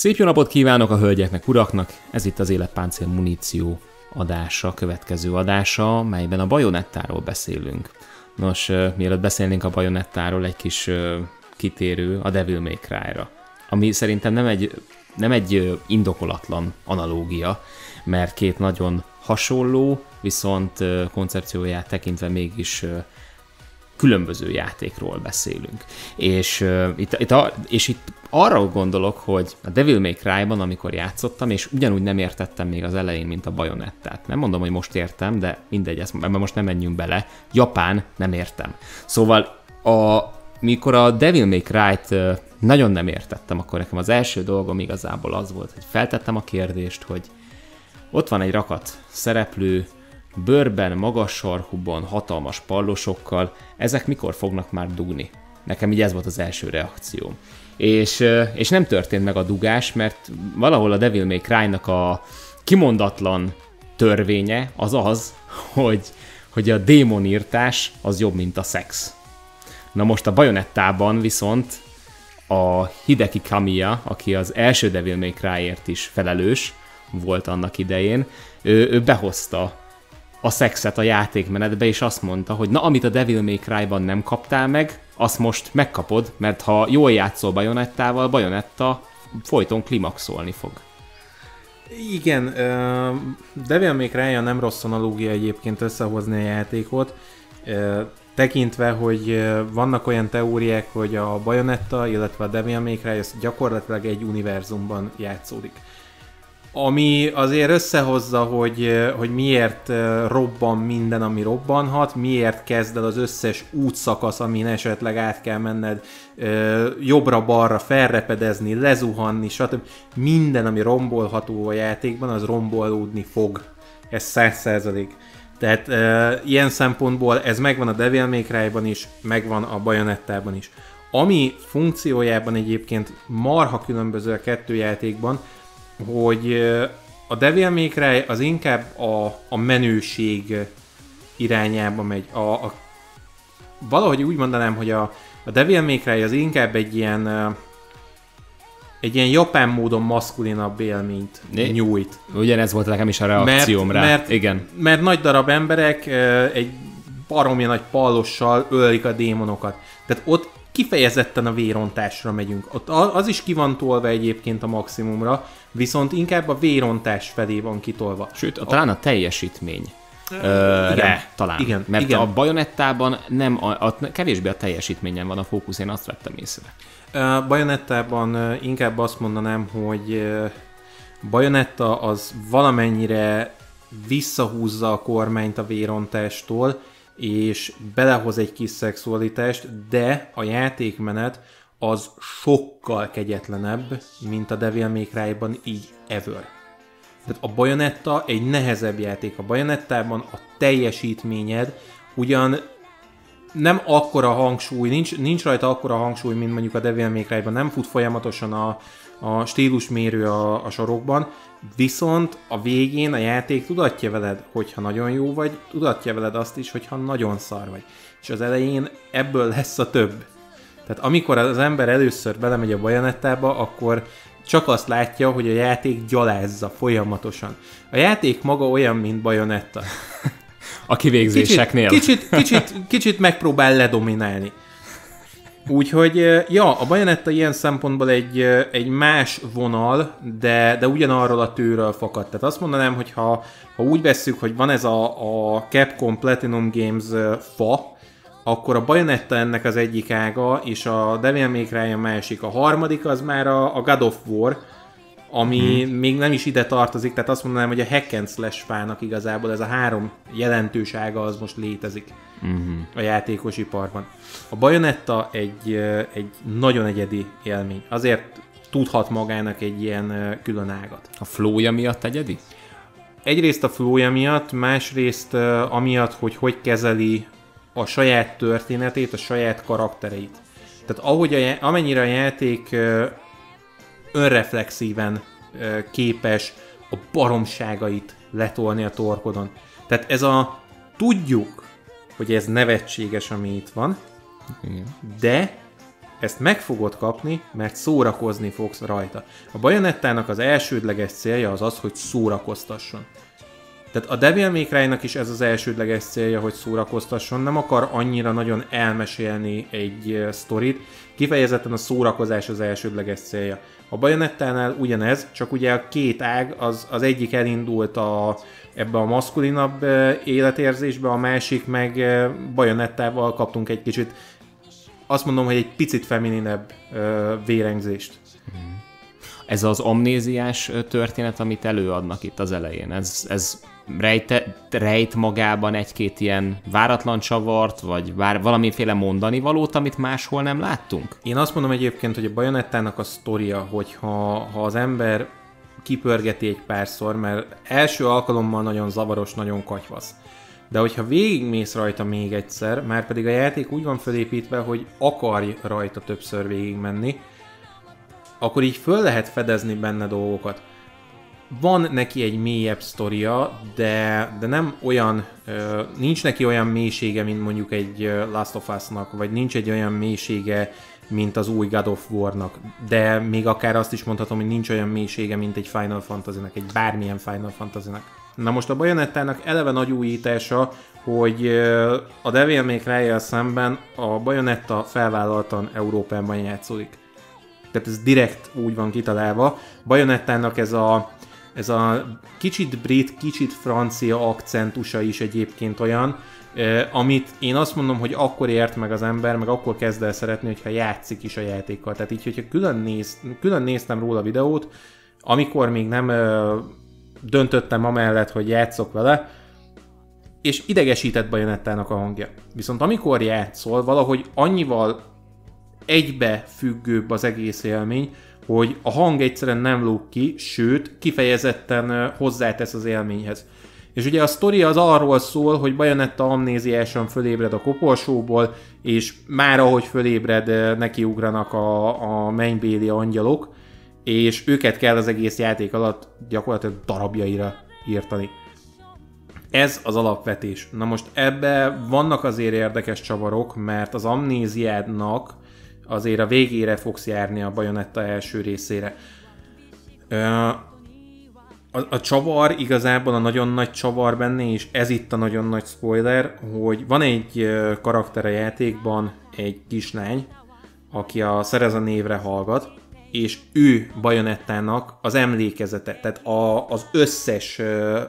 Szép jó napot kívánok a hölgyeknek, uraknak! Ez itt az Életpáncél muníció adása, következő adása, melyben a Bajonettáról beszélünk. Nos, mielőtt beszélnénk a Bajonettáról, egy kis kitérő a Devil May Cry-ra, ami szerintem nem egy indokolatlan analógia, mert két nagyon hasonló, viszont koncepcióját tekintve mégis különböző játékról beszélünk. És itt arra gondolok, hogy a Devil May Cry-ban, amikor játszottam, és ugyanúgy nem értettem még az elején, mint a Bajonettát. Nem mondom, hogy most értem, de mindegy, ebben most nem menjünk bele. Japán nem értem. Szóval mikor a Devil May Cry-t nagyon nem értettem, akkor nekem az első dolgom igazából az volt, hogy feltettem a kérdést, hogy ott van egy rakat szereplő, bőrben, magas sarkúban, hatalmas pallosokkal, ezek mikor fognak már dugni? Nekem így ez volt az első reakcióm. És nem történt meg a dugás, mert valahol a Devil May Cry-nak a kimondatlan törvénye az, hogy a démonírtás az jobb, mint a szex. Na most a Bajonettában viszont a Hideki Kamiya, aki az első Devil May Cry-ért is felelős volt annak idején, ő behozta a szexet a játékmenetbe, és azt mondta, hogy na, amit a Devil May Cry-ban nem kaptál meg, azt most megkapod, mert ha jól játszol Bajonettával, Bajonetta folyton klimaxolni fog. Igen, Devil May Cry-ja nem rossz analógia egyébként összehozni a játékot, tekintve, hogy vannak olyan teóriák, hogy a Bajonetta, illetve a Devil May Cry az gyakorlatilag egy univerzumban játszódik. Ami azért összehozza, hogy miért robban minden, ami robbanhat, miért kezd el az összes útszakasz, amin esetleg át kell menned, jobbra-balra felrepedezni, lezuhanni, stb. Minden, ami rombolható a játékban, az rombolódni fog. Ez 100%. Tehát ilyen szempontból ez megvan a Devil May Cry-ban is, megvan a Bajonettában is. Ami funkciójában egyébként marha különböző a kettő játékban, hogy a Devil May Cry az inkább a menőség irányába megy. Valahogy úgy mondanám, hogy a Devil May Cry az inkább egy ilyen japán módon maszkulinabb élményt nyújt. Ugyanez volt nekem is a reakcióm rá. Igen. Mert nagy darab emberek egy baromi nagy pallossal ölik a démonokat. Tehát ott kifejezetten a vérontásra megyünk. Ott az is ki van tolva egyébként a maximumra, viszont inkább a vérontás felé van kitolva. Sőt, talán a teljesítmény. Talán. Igen, mert igen. a Bajonettában kevésbé a teljesítményen van a fókusz, én azt vettem észre. Bajonettában inkább azt mondanám, hogy Bajonetta az valamennyire visszahúzza a kormányt a vérontástól, és belehoz egy kis szexualitást, de a játékmenet az sokkal kegyetlenebb, mint a Devil May Cry-ban így ever. Tehát a Bajonetta egy nehezebb játék. A Bajonettában a teljesítményed ugyan nem akkora hangsúly, nincs rajta akkora hangsúly, mint mondjuk a Devil May Cry-ban, nem fut folyamatosan a stílusmérő a sorokban, viszont a végén a játék tudatja veled, hogyha nagyon jó vagy, tudatja veled azt is, hogyha nagyon szar vagy. És az elején ebből lesz a több. Tehát amikor az ember először belemegy a Bajonettába, akkor csak azt látja, hogy a játék gyalázza folyamatosan. A játék maga olyan, mint Bajonetta. A kivégzéseknél. Kicsit megpróbál ledominálni. Úgyhogy, ja, a Bajonetta ilyen szempontból egy más vonal, de ugyanarról a tőről fakad. Tehát azt mondanám, hogy ha úgy vesszük, hogy van ez a Capcom Platinum Games fa, akkor a Bajonetta ennek az egyik ága, és a Devil May Cry a másik. A harmadik az már a God of War, ami még nem is ide tartozik, tehát azt mondanám, hogy a hack and slash fának igazából ez a három jelentős ága az most létezik a játékos iparban. A Bajonetta egy nagyon egyedi élmény, azért tudhat magának egy ilyen külön ágat. A flowja miatt egyedi? Egyrészt a flowja miatt, másrészt amiatt, hogy kezeli a saját történetét, a saját karaktereit. Tehát amennyire a játék önreflexíven képes a baromságait letolni a torkodon. Tehát tudjuk, hogy ez nevetséges, ami itt van, de ezt meg fogod kapni, mert szórakozni fogsz rajta. A Bajonettának az elsődleges célja az az, hogy szórakoztasson. Tehát a Devil May Cry-nak is ez az elsődleges célja, hogy szórakoztasson, nem akar annyira nagyon elmesélni egy sztorit, kifejezetten a szórakozás az elsődleges célja. A Bajonettánál ugyanez, csak ugye a két ág, az egyik elindult ebbe a maszkulinabb életérzésbe, a másik meg Bajonettával kaptunk egy kicsit, azt mondom, hogy egy picit femininebb vérengzést. Ez az amnéziás történet, amit előadnak itt az elején, ez rejt magában egy-két ilyen váratlan csavart, vagy valamiféle mondani valót, amit máshol nem láttunk? Én azt mondom egyébként, hogy a Bajonettának a sztoria, hogyha az ember kipörgeti egy párszor, mert első alkalommal nagyon zavaros, nagyon katyvasz. De hogyha végigmész rajta még egyszer, már pedig a játék úgy van felépítve, hogy akarj rajta többször végigmenni, akkor így föl lehet fedezni benne dolgokat. Van neki egy mélyebb sztoria, de nem olyan, nincs neki olyan mélysége, mint mondjuk egy Last of Us-nak, vagy nincs egy olyan mélysége, mint az új God of War-nak, de még akár azt is mondhatom, hogy nincs olyan mélysége, mint egy Final Fantasy-nak, egy bármilyen Final Fantasy-nak. Na most a Bajonettának eleve nagy újítása, hogy a Devil May Cry-jal szemben a Bajonetta felvállaltan Európában játszódik. Tehát ez direkt úgy van kitalálva. Bajonettának ez a kicsit brit, kicsit francia akcentusa is egyébként olyan, amit én azt mondom, hogy akkor ért meg az ember, meg akkor kezd el szeretni, hogyha játszik is a játékkal. Tehát így, hogyha külön néztem róla videót, amikor még nem döntöttem amellett, hogy játszok vele, és idegesített Bajonettának a hangja. Viszont amikor játszol, valahogy annyival egybefüggőbb az egész élmény, hogy a hang egyszerűen nem lóg ki, sőt, kifejezetten hozzátesz az élményhez. És ugye a sztori az arról szól, hogy Bajonetta amnéziásan fölébred a koporsóból, és már ahogy fölébred, nekiugranak a mennybéli angyalok, és őket kell az egész játék alatt gyakorlatilag darabjaira írtani. Ez az alapvetés. Na most ebbe vannak azért érdekes csavarok, mert az amnéziádnak azért a végére fogsz járni a Bajonetta első részére. A csavar igazából a nagyon nagy csavar benne, és ez itt a nagyon nagy spoiler, hogy van egy karakter a játékban, egy kislány, aki a Cereza névre hallgat, és ő Bajonettának az emlékezete, tehát az összes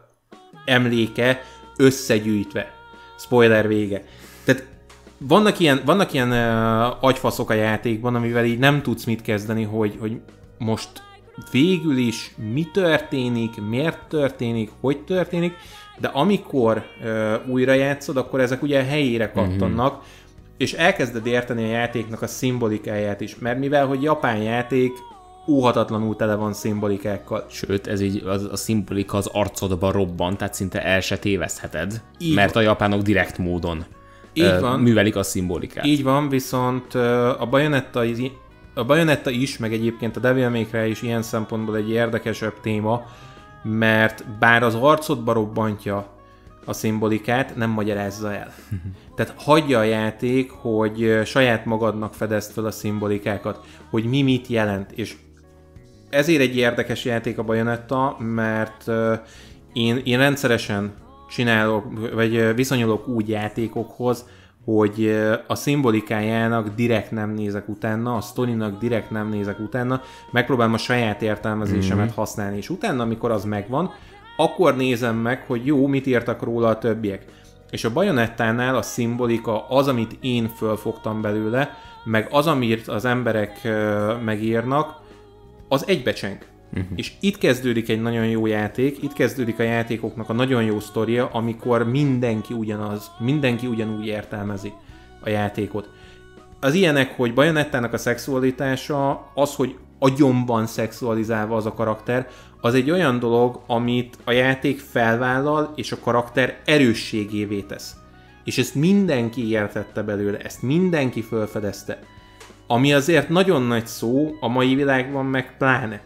emléke összegyűjtve. Spoiler vége. Tehát vannak ilyen agyfaszok a játékban, amivel így nem tudsz mit kezdeni, hogy most végül is mi történik, miért történik, hogy történik, de amikor újra játszod, akkor ezek ugye helyére kattannak, és elkezded érteni a játéknak a szimbolikáját is, mert mivel, hogy japán játék, óhatatlanul tele van szimbolikákkal. Sőt, ez így a szimbolika az arcodba robban, tehát szinte el se tévesztheted, így mert van. A japánok direkt módon művelik a szimbolikát. Így van, viszont a Bajonetta is, meg egyébként a Devil May Cry is ilyen szempontból egy érdekesebb téma, mert bár az arcodba robbantja a szimbolikát, nem magyarázza el. Tehát hagyja a játék, hogy saját magadnak fedezd fel a szimbolikákat, hogy mi mit jelent, és ezért egy érdekes játék a Bajonetta, mert én rendszeresen csinálok, vagy viszonyulok úgy játékokhoz, hogy a szimbolikájának direkt nem nézek utána, a sztorinak direkt nem nézek utána, megpróbálom a saját értelmezésemet használni, és utána, amikor az megvan, akkor nézem meg, hogy jó, mit írtak róla a többiek. És a Bajonettánál a szimbolika az, amit én fölfogtam belőle, meg az, amit az emberek megírnak, az egybecseng. És itt kezdődik egy nagyon jó játék, itt kezdődik a játékoknak a nagyon jó sztoria, amikor mindenki ugyanaz, mindenki ugyanúgy értelmezi a játékot. Az ilyenek, hogy Bajonettának a szexualitása, az, hogy agyonban szexualizálva az a karakter, az egy olyan dolog, amit a játék felvállal, és a karakter erősségévé tesz. És ezt mindenki értette belőle, ezt mindenki felfedezte. Ami azért nagyon nagy szó, a mai világban meg pláne.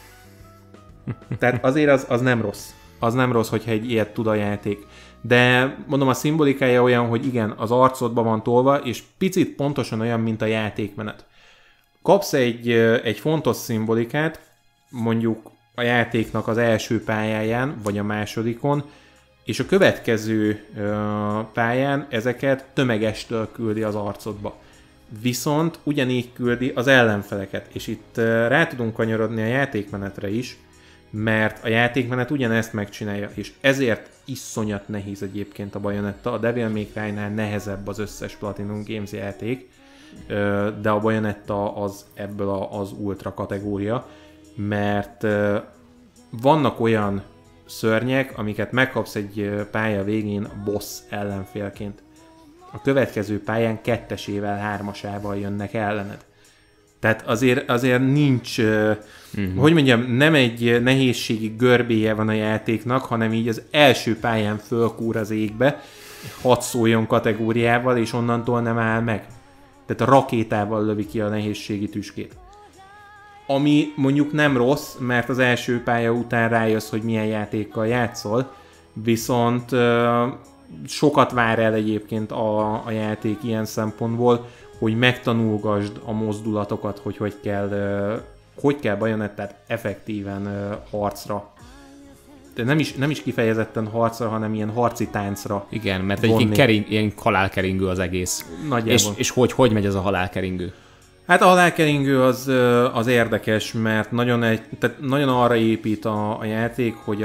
Tehát azért az nem rossz. Az nem rossz, hogyha egy ilyet tud a játék. De mondom, a szimbolikája olyan, hogy igen, az arcodban van tolva, és picit pontosan olyan, mint a játékmenet. kapsz egy fontos szimbolikát, mondjuk a játéknak az első pályáján, vagy a másodikon, és a következő pályán ezeket tömegestől küldi az arcodba. Viszont ugyanígy küldi az ellenfeleket, és itt rá tudunk kanyarodni a játékmenetre is, mert a játékmenet ugyanezt megcsinálja, és ezért iszonyat nehéz egyébként a Bayonetta. A Devil May Cry-nál nehezebb az összes Platinum Games játék, de a Bayonetta az ebből az ultra kategória, mert vannak olyan szörnyek, amiket megkapsz egy pálya végén boss ellenfélként. A következő pályán 2-esével, 3-asával jönnek ellened. Tehát azért nincs, hogy mondjam, nem egy nehézségi görbéje van a játéknak, hanem így az első pályán fölkúr az égbe, 6 szóljon kategóriával, és onnantól nem áll meg. Tehát a rakétával lövi ki a nehézségi tüskét. Ami mondjuk nem rossz, mert az első pálya után rájössz, hogy milyen játékkal játszol, viszont sokat vár el egyébként a játék ilyen szempontból, hogy megtanulgasd a mozdulatokat, hogy kell Bayonettát effektíven harcra. De nem is kifejezetten harcra, hanem ilyen harci táncra. Igen, mert egy ilyen halálkeringő az egész. Nagyjából. És hogy megy ez a halálkeringő? Hát a halálkeringő az érdekes, mert nagyon arra épít a játék, hogy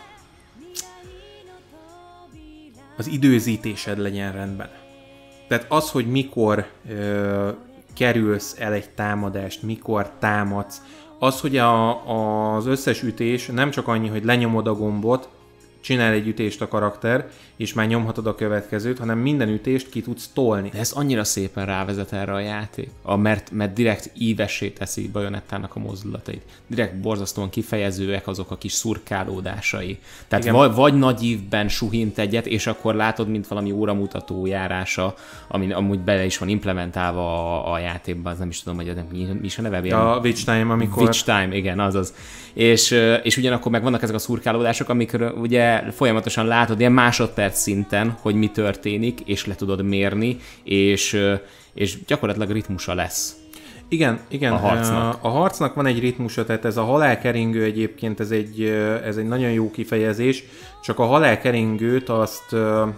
az időzítésed legyen rendben. Tehát az, hogy mikor kerülsz el egy támadást, mikor támadsz, az, hogy az összes ütés nem csak annyi, hogy lenyomod a gombot, csinál egy ütést a karakter, és már nyomhatod a következőt, hanem minden ütést ki tudsz tolni. De ez annyira szépen rávezet erre a játék, mert direkt ívessé teszi Bayonettának a mozdulatait. Direkt borzasztóan kifejezőek azok a kis szurkálódásai. Tehát vagy nagy ívben suhint egyet, és akkor látod, mint valami óramutató járása, ami amúgy bele is van implementálva a játékban, az nem is tudom, hogy mi is a neve. A Witch Time, amikor... Witch Time, igen, azaz. És ugyanakkor meg vannak ezek a szurkálódások, amikor ugye folyamatosan látod ilyen másodperc szinten, hogy mi történik, és le tudod mérni, és gyakorlatilag ritmusa lesz. Igen. A harcnak. A harcnak van egy ritmusa, tehát ez a halálkeringő egyébként, ez egy nagyon jó kifejezés, csak a halálkeringőt azt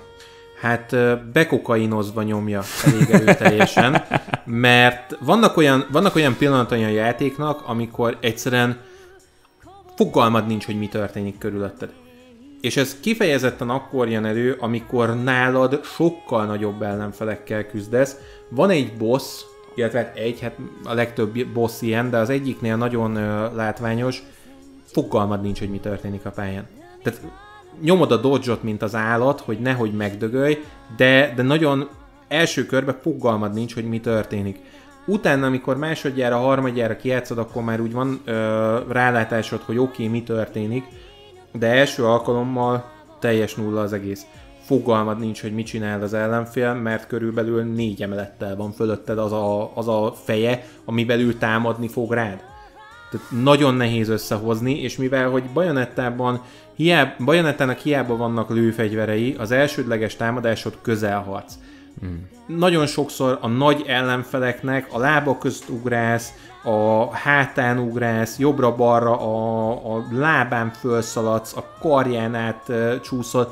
bekokainozva nyomja elég erőteljesen, mert vannak olyan pillanatai a játéknak, amikor egyszerűen fogalmad nincs, hogy mi történik körülötted. És ez kifejezetten akkor jön elő, amikor nálad sokkal nagyobb ellenfelekkel küzdesz. Van egy boss, illetve a legtöbb boss ilyen, de az egyiknél nagyon látványos, fogalmad nincs, hogy mi történik a pályán. Tehát nyomod a dodge-ot, mint az állat, hogy nehogy megdögölj, de nagyon első körben fogalmad nincs, hogy mi történik. Utána, amikor másodjára, harmadjára kijátszod, akkor már úgy van rálátásod, hogy oké, mi történik, de első alkalommal teljes nulla az egész. Fogalmad nincs, hogy mit csinál az ellenfél, mert körülbelül 4 emelettel van fölötted az a feje, amivel ő támadni fog rád. Tehát nagyon nehéz összehozni, és mivel, hogy Bayonettának hiába vannak lőfegyverei, az elsődleges támadásod közelharc. Nagyon sokszor a nagy ellenfeleknek a lába közt ugrász, a hátán ugrász, jobbra-balra a lábán fölszaladsz, a karján át csúszol.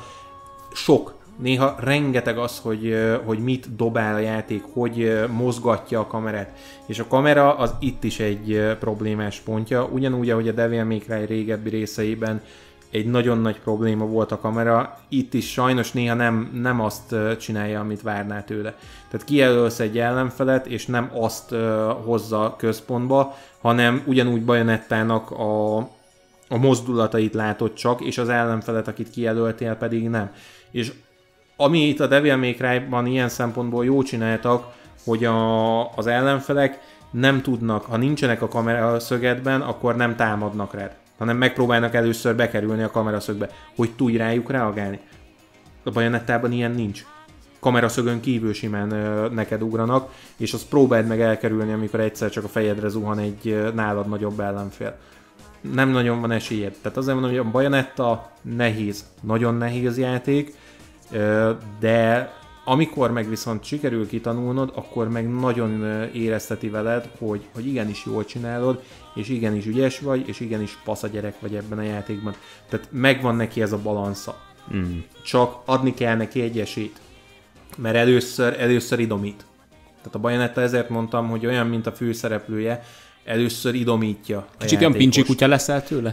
Néha rengeteg az, hogy mit dobál a játék, hogy mozgatja a kamerát. És a kamera az itt is egy problémás pontja, ugyanúgy, ahogy a Devil May Cry régebbi részeiben egy nagyon nagy probléma volt a kamera, itt is sajnos néha nem azt csinálja, amit várnál tőle. Tehát kijelölsz egy ellenfelet, és nem azt hozza központba, hanem ugyanúgy Bayonettának a mozdulatait látod csak, és az ellenfelet, akit kijelöltél, pedig nem. És ami itt a Devil May Cry-ban ilyen szempontból jó csináltak, hogy az ellenfelek nem tudnak, ha nincsenek a kameraszögedben, akkor nem támadnak rád, hanem megpróbálnak először bekerülni a kameraszögbe, hogy tudj rájuk reagálni. A Bayonettában ilyen nincs. Kameraszögön kívül simán neked ugranak, és azt próbáld meg elkerülni, amikor egyszer csak a fejedre zuhan egy nálad nagyobb ellenfél. Nem nagyon van esélyed. Tehát azért mondom, hogy a Bayonetta nehéz, nagyon nehéz játék, de amikor meg viszont sikerül kitanulnod, akkor meg nagyon érezteti veled, hogy igenis jól csinálod, és igenis ügyes vagy, és igenis pasza gyerek vagy ebben a játékban. Tehát megvan neki ez a balansza. Csak adni kell neki egy esélyt. Mert először idomít. Tehát a Bayonetta, ezért mondtam, hogy olyan, mint a főszereplője, először idomítja a Kicsit olyan pincsi kutya leszel tőle?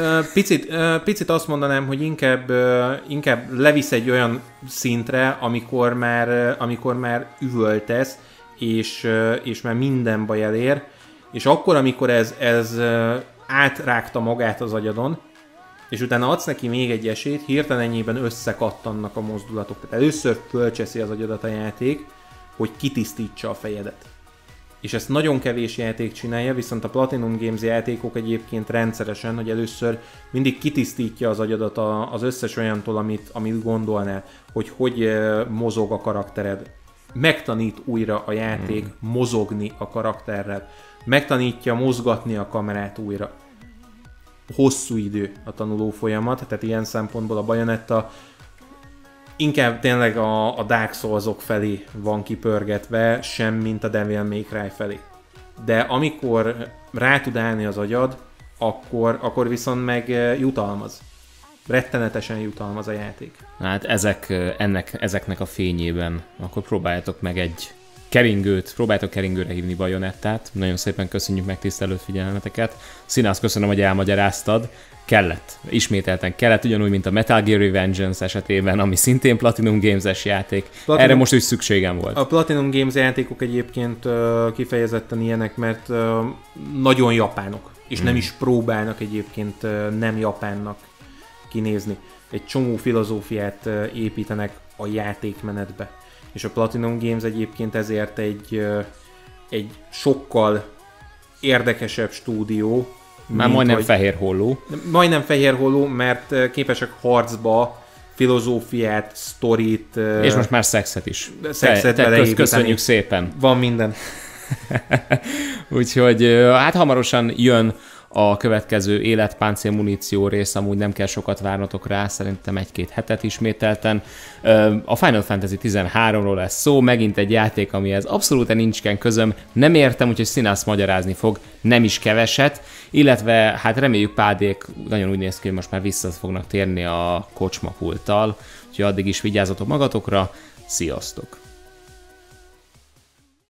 Picit azt mondanám, hogy inkább levisz egy olyan szintre, amikor már üvöltesz, és már minden baj elér, és akkor, amikor ez átrágta magát az agyadon, és utána adsz neki még egy esélyt, hirtelen ennyiben összekattannak a mozdulatok. Tehát először fölcseszi az agyadat a játék, hogy kitisztítsa a fejedet. És ezt nagyon kevés játék csinálja, viszont a Platinum Games játékok egyébként rendszeresen, hogy először mindig kitisztítja az agyadat az összes olyantól, amit gondolnál, hogy mozog a karaktered. Megtanít újra a játék mozogni a karakterrel. Megtanítja mozgatni a kamerát újra. Hosszú idő a tanuló folyamat, tehát ilyen szempontból a Bayonetta inkább tényleg a Dark Souls-ok felé van kipörgetve, sem mint a Devil May Cry felé. De amikor rá tud állni az agyad, akkor viszont meg jutalmaz. Rettenetesen jutalmaz a játék. Hát ezeknek a fényében akkor próbáljátok meg próbáljátok keringőre hívni Bayonettát. Nagyon szépen köszönjük megtisztelő figyelmeteket. Színász, köszönöm, hogy elmagyaráztad. Ismételten kellett, ugyanúgy, mint a Metal Gear Revengeance esetében, ami szintén Platinum Games-es játék. Erre most úgy szükségem volt. A Platinum Games játékok egyébként kifejezetten ilyenek, mert nagyon japánok, és nem is próbálnak egyébként nem japánnak kinézni. Egy csomó filozófiát építenek a játékmenetbe. És a Platinum Games egyébként ezért egy sokkal érdekesebb stúdió. Már majdnem fehér holló. Majdnem fehér holló, mert képesek harcba, filozófiát, sztorit... És most már szexet is. Köszönjük szépen. Van minden. Úgyhogy hát hamarosan jön a következő életpáncél muníció rész, amúgy nem kell sokat várnotok rá, szerintem 1-2 hetet ismételten. A Final Fantasy 13-ról lesz szó, megint egy játék, amihez abszolút nincsen közöm, nem értem, úgyhogy Színász magyarázni fog, nem is keveset, illetve hát reméljük Pádék nagyon úgy néz ki, hogy most már vissza fognak térni a kocsmapulttal, úgyhogy addig is vigyázzatok magatokra, sziasztok!